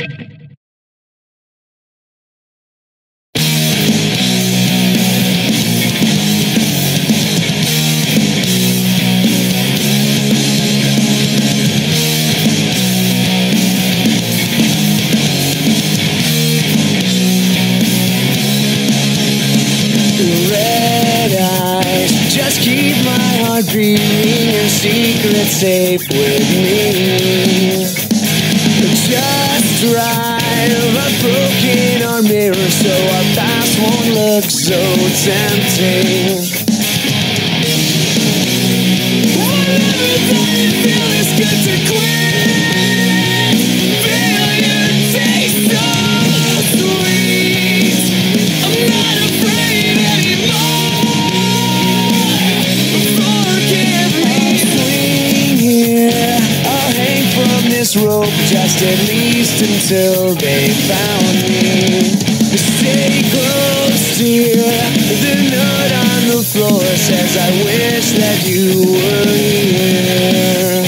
Just keep my heart beating, your secret safe with me. Just drive a broken our mirror so our past won't look so tempting. I never thought it'd feel this good to quit. Feel your taste so sweet. I'm not afraid anymore. This rope just at least until they found me. Stay close, dear. The note on the floor says I wish that you were here.